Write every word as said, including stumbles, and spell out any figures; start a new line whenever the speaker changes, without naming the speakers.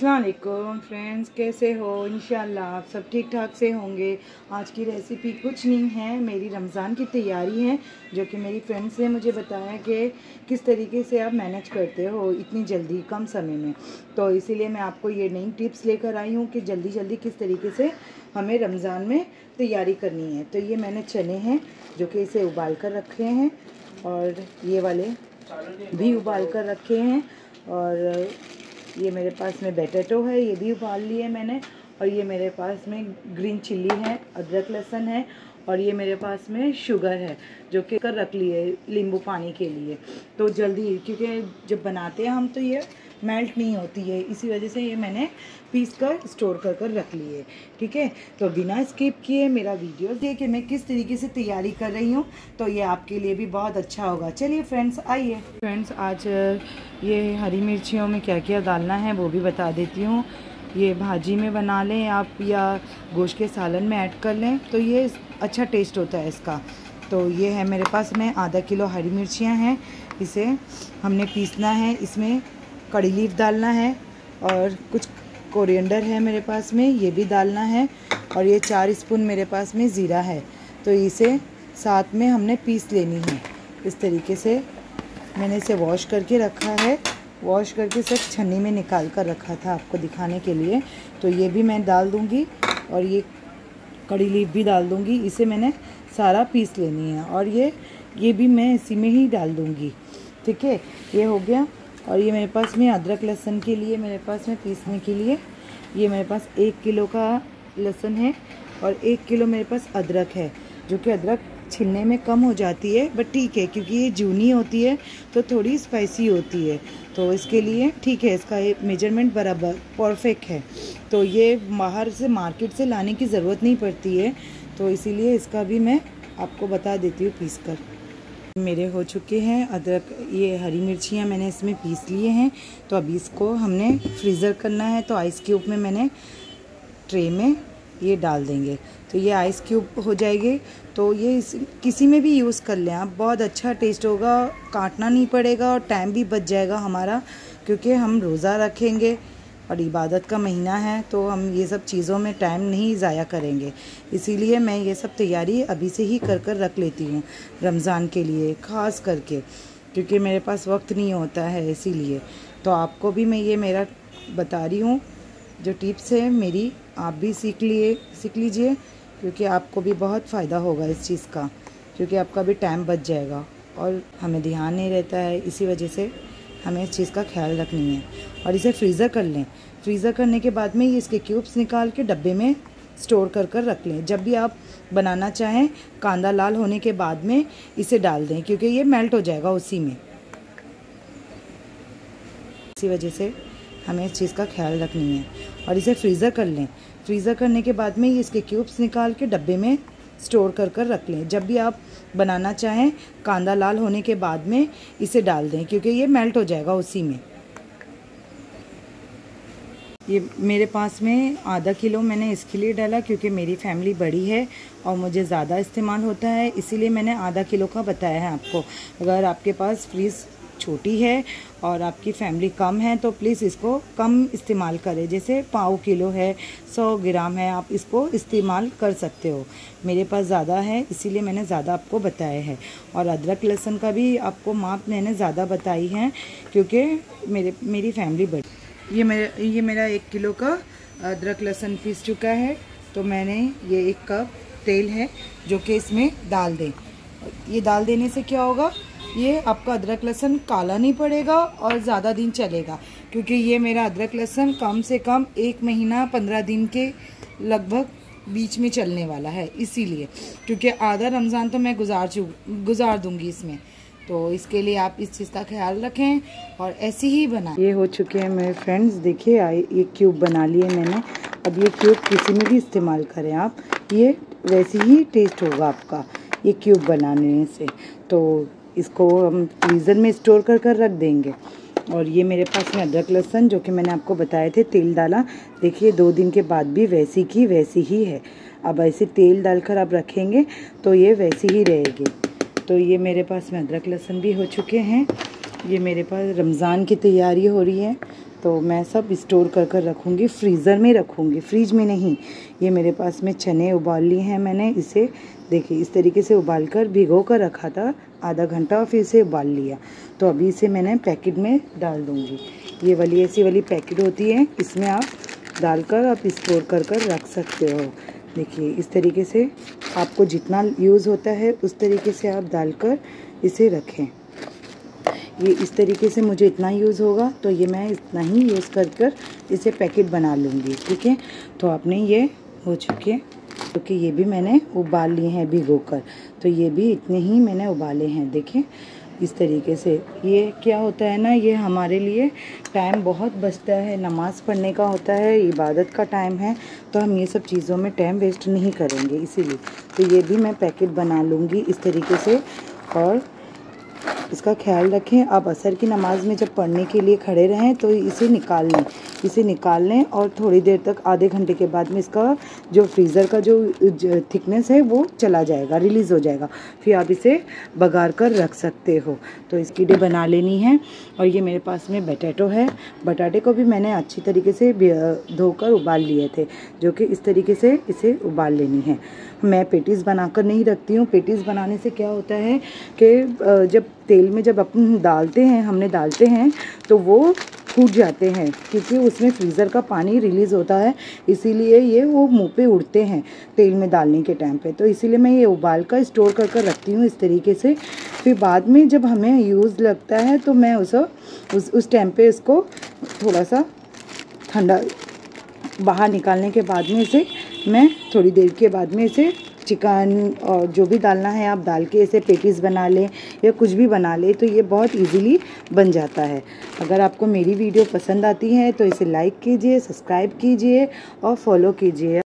अस्सलाम वालेकुम फ्रेंड्स, कैसे हो? इंशाल्लाह आप सब ठीक ठाक से होंगे। आज की रेसिपी कुछ नहीं है, मेरी रमज़ान की तैयारी है, जो कि मेरी फ्रेंड्स ने मुझे बताया कि किस तरीके से आप मैनेज करते हो इतनी जल्दी कम समय में। तो इसीलिए मैं आपको ये नई टिप्स लेकर आई हूँ कि जल्दी जल्दी किस तरीके से हमें रमज़ान में तैयारी करनी है। तो ये मैंने चने हैं जो कि इसे उबाल कर रखे हैं, और ये वाले भी उबाल कर रखे हैं, और ये मेरे पास में बैटेटो है, ये भी उबाल लिए मैंने, और ये मेरे पास में ग्रीन चिल्ली है, अदरक लहसुन है, और ये मेरे पास में शुगर है जो कि कर रख लिए नींबू पानी के लिए। तो जल्दी, क्योंकि जब बनाते हैं हम तो ये मेल्ट नहीं होती है, इसी वजह से ये मैंने पीस कर स्टोर कर कर रख लिए। ठीक है, तो बिना स्किप किए मेरा वीडियो देखिए कि मैं किस तरीके से तैयारी कर रही हूँ, तो ये आपके लिए भी बहुत अच्छा होगा। चलिए फ्रेंड्स, आइए फ्रेंड्स, आज ये हरी मिर्चियों में क्या क्या डालना है वो भी बता देती हूँ। ये भाजी में बना लें आप या गोश्त के सालन में ऐड कर लें, तो ये अच्छा टेस्ट होता है इसका। तो ये है मेरे पास में आधा किलो हरी मिर्चियाँ हैं, इसे हमने पीसना है। इसमें कड़ी लीफ डालना है, और कुछ कोरिएंडर है मेरे पास में, ये भी डालना है, और ये चार स्पून मेरे पास में ज़ीरा है। तो इसे साथ में हमने पीस लेनी है। इस तरीके से मैंने इसे वॉश करके रखा है, वॉश करके सिर्फ छन्नी में निकाल कर रखा था आपको दिखाने के लिए। तो ये भी मैं डाल दूँगी, और ये कड़ी लीफ भी डाल दूँगी। इसे मैंने सारा पीस लेनी है, और ये ये भी मैं इसी में ही डाल दूँगी। ठीक है, ये हो गया। और ये मेरे पास में अदरक लहसुन के लिए, मेरे पास में पीसने के लिए, ये मेरे पास एक किलो का लहसुन है, और एक किलो मेरे पास अदरक है, जो कि अदरक छिलने में कम हो जाती है, बट ठीक है क्योंकि ये जूनी होती है तो थोड़ी स्पाइसी होती है, तो इसके लिए ठीक है, इसका ये मेजरमेंट बराबर परफेक्ट है। तो ये बाहर से मार्केट से लाने की ज़रूरत नहीं पड़ती है, तो इसीलिए इसका भी मैं आपको बता देती हूँ पीस कर। मेरे हो चुके हैं अदरक, ये हरी मिर्चियाँ मैंने इसमें पीस लिए हैं। तो अभी इसको हमने फ्रीज़र करना है, तो आइस क्यूब में मैंने ट्रे में ये डाल देंगे, तो ये आइस क्यूब हो जाएगी। तो ये इस, किसी में भी यूज़ कर लें आप, बहुत अच्छा टेस्ट होगा, काटना नहीं पड़ेगा और टाइम भी बच जाएगा हमारा, क्योंकि हम रोज़ा रखेंगे और इबादत का महीना है, तो हम ये सब चीज़ों में टाइम नहीं ज़ाया करेंगे। इसीलिए मैं ये सब तैयारी अभी से ही कर कर रख लेती हूँ रमज़ान के लिए, ख़ास करके क्योंकि मेरे पास वक्त नहीं होता है, इसीलिए। तो आपको भी मैं ये मेरा बता रही हूँ, जो टिप्स है मेरी, आप भी सीख लिए सीख लीजिए, क्योंकि आपको भी बहुत फ़ायदा होगा इस चीज़ का, क्योंकि आपका भी टाइम बच जाएगा और हमें ध्यान नहीं रहता है, इसी वजह से हमें इस चीज़ का ख्याल रखनी है। और इसे फ्रीज़र कर लें। फ्रीज़र करने के बाद में ये इसके क्यूब्स निकाल के डब्बे में स्टोर कर कर रख लें। जब भी आप बनाना चाहें, कांदा लाल होने के बाद में इसे डाल दें, क्योंकि ये मेल्ट हो जाएगा उसी में। इसी वजह से हमें इस चीज़ का ख्याल रखनी है। और इसे फ्रीज़र कर लें। फ्रीज़र करने के बाद में ये इसके क्यूब्स निकाल के डब्बे में स्टोर कर कर रख लें। जब भी आप बनाना चाहें, कांदा लाल होने के बाद में इसे डाल दें, क्योंकि ये मेल्ट हो जाएगा उसी में। ये मेरे पास में आधा किलो मैंने इसके लिए डाला, क्योंकि मेरी फैमिली बड़ी है और मुझे ज़्यादा इस्तेमाल होता है, इसीलिए मैंने आधा किलो का बताया है आपको। अगर आपके पास फ्रीज़ छोटी है और आपकी फैमिली कम है, तो प्लीज़ इसको कम इस्तेमाल करें। जैसे पाव किलो है, सौ ग्राम है, आप इसको इस्तेमाल कर सकते हो। मेरे पास ज़्यादा है, इसीलिए मैंने ज़्यादा आपको बताया है। और अदरक लहसुन का भी आपको माप मैंने ज़्यादा बताई है, क्योंकि मेरे मेरी फैमिली बड़ी। ये मेरे ये मेरा एक किलो का अदरक लहसुन पीस चुका है, तो मैंने ये एक कप तेल है जो कि इसमें डाल दें। ये डाल देने से क्या होगा, ये आपका अदरक लहसुन काला नहीं पड़ेगा और ज़्यादा दिन चलेगा, क्योंकि ये मेरा अदरक लहसुन कम से कम एक महीना पंद्रह दिन के लगभग बीच में चलने वाला है, इसीलिए, क्योंकि आधा रमज़ान तो मैं गुजार चु गुजार दूंगी इसमें। तो इसके लिए आप इस चीज़ का ख्याल रखें और ऐसे ही बनाएं। ये हो चुके हैं मेरे फ्रेंड्स, देखिए ये क्यूब बना लिए मैंने। अब ये क्यूब किसी में भी इस्तेमाल करें आप, ये वैसे ही टेस्ट होगा आपका ये क्यूब बनाने से। तो इसको हम फ्रीज़र में स्टोर कर कर रख देंगे। और ये मेरे पास में अदरक लहसुन, जो कि मैंने आपको बताए थे, तेल डाला, देखिए दो दिन के बाद भी वैसी की वैसी ही है। अब ऐसे तेल डालकर आप रखेंगे तो ये वैसी ही रहेगी। तो ये मेरे पास में अदरक लहसुन भी हो चुके हैं। ये मेरे पास रमज़ान की तैयारी हो रही है, तो मैं सब स्टोर कर कर रखूँगी, फ्रीज़र में रखूँगी, फ्रिज में नहीं। ये मेरे पास में चने उबाल लिए हैं मैंने, इसे देखिए इस तरीके से उबाल कर भिगो कर रखा था आधा घंटा और फिर इसे उबाल लिया। तो अभी इसे मैंने पैकेट में डाल दूँगी। ये वाली ऐसी वाली पैकेट होती है, इसमें आप डालकर आप स्टोर कर कर रख सकते हो। देखिए इस तरीके से आपको जितना यूज़ होता है उस तरीके से आप डालकर इसे रखें। ये इस तरीके से मुझे इतना यूज़ होगा तो ये मैं इतना ही यूज़ कर कर इसे पैकेट बना लूँगी, ठीक है। तो आपने ये हो चुके क्योंकि ये भी मैंने उबाल लिए हैं भिगो कर, तो ये भी इतने ही मैंने उबाले हैं। देखें इस तरीके से ये क्या होता है ना, ये हमारे लिए टाइम बहुत बचता है, नमाज़ पढ़ने का होता है, इबादत का टाइम है, तो हम ये सब चीज़ों में टाइम वेस्ट नहीं करेंगे, इसीलिए तो ये भी मैं पैकेट बना लूँगी इस तरीके से। और इसका ख्याल रखें, आप असर की नमाज़ में जब पढ़ने के लिए खड़े रहें तो इसे निकाल लें, इसे निकाल लें और थोड़ी देर तक, आधे घंटे के बाद में इसका जो फ्रीज़र का जो थिकनेस है वो चला जाएगा, रिलीज़ हो जाएगा, फिर आप इसे बघार कर रख सकते हो। तो इसकी डे बना लेनी है। और ये मेरे पास में बटाटो है, बटाटे को भी मैंने अच्छी तरीके से धोकर उबाल लिए थे, जो कि इस तरीके से इसे उबाल लेनी है। मैं पेटीज़ बनाकर नहीं रखती हूँ। पेटीज़ बनाने से क्या होता है कि जब तेल में जब अपन डालते हैं हमने डालते हैं तो वो फूट जाते हैं, क्योंकि उसमें फ्रीज़र का पानी रिलीज़ होता है, इसीलिए ये वो मुंह पे उड़ते हैं तेल में डालने के टाइम पे। तो इसीलिए मैं ये उबाल कर स्टोर कर कर रखती हूँ इस तरीके से। फिर बाद में जब हमें यूज़ लगता है तो मैं उस उस उस टाइम पे इसको थोड़ा सा ठंडा बाहर निकालने के बाद में इसे मैं थोड़ी देर के बाद में इसे चिकन और जो भी डालना है आप डाल के इसे पेटीज़ बना लें या कुछ भी बना लें, तो ये बहुत इजीली बन जाता है। अगर आपको मेरी वीडियो पसंद आती है तो इसे लाइक कीजिए, सब्सक्राइब कीजिए और फॉलो कीजिए।